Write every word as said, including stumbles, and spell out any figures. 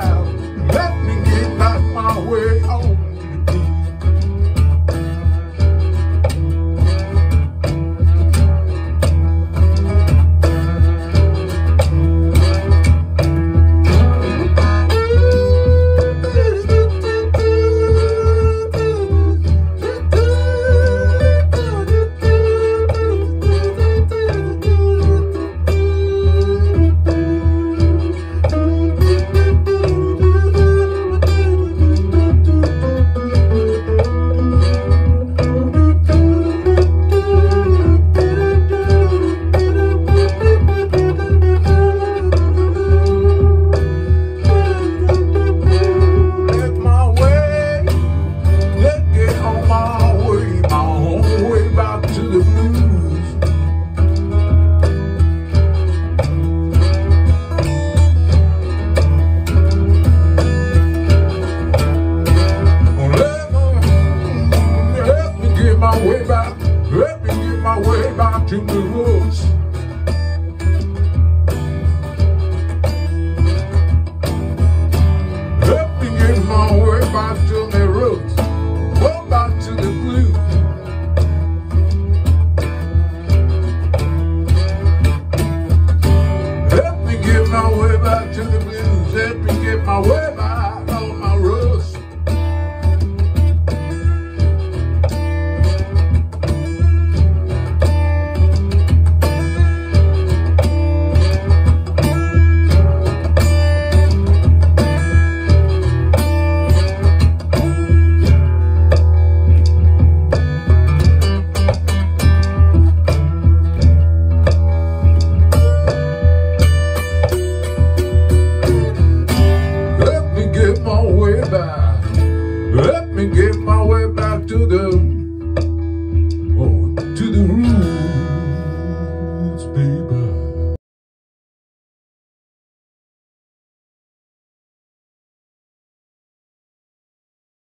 child. Let me get back my way home. Way back, let me get my way back to the roots. Let me get my way back to the roots. Go back to the blues. Let me get my way back to the blues. Let me get my way